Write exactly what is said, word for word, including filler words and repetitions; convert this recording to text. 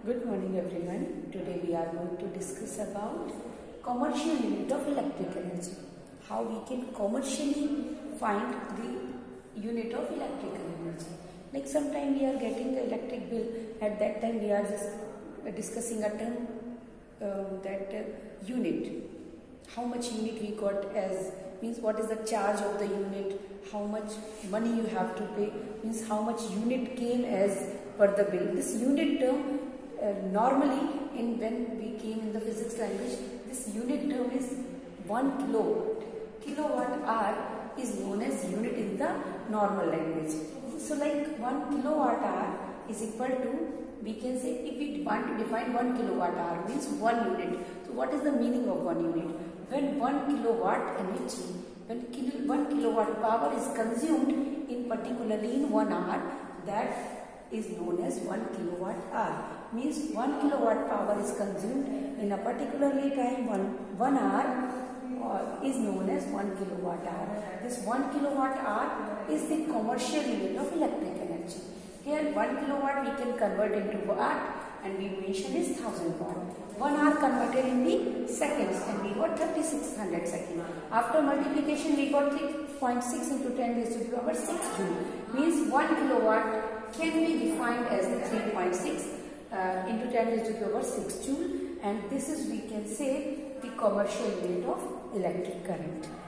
Good morning everyone. Today we are going to discuss about commercial unit of electric energy. How we can commercially find the unit of electrical energy. Like sometime we are getting the electric bill, at that time we are just discussing a term uh, that uh, unit. How much unit we got as, means what is the charge of the unit, how much money you have to pay, means how much unit came as per the bill. This unit term uh, normally in when we came in the physics language, this unit term is one kilowatt. Kilowatt hour is known as unit in the normal language. So like one kilowatt hour is equal to, we can say, if we want to define one kilowatt hour means one unit. So what is the meaning of one unit? When one kilowatt energy, when kilo, one kilowatt power is consumed in particularly in one hour, that is known as one kilowatt hour. Means one kilowatt power is consumed in a particularly time, one, one hour uh, is known as one kilowatt hour. This one kilowatt hour is the commercial unit of electric energy. Here one kilowatt we can convert into watt and we mention is thousand watt. One hour converted in the seconds and we got thirty-six hundred seconds. After multiplication we got three point six into ten raised to the power six joule. Means one kilowatt can be defined as the three point six uh, into ten raised to the power six joule, and this is, we can say, the commercial unit of electric current.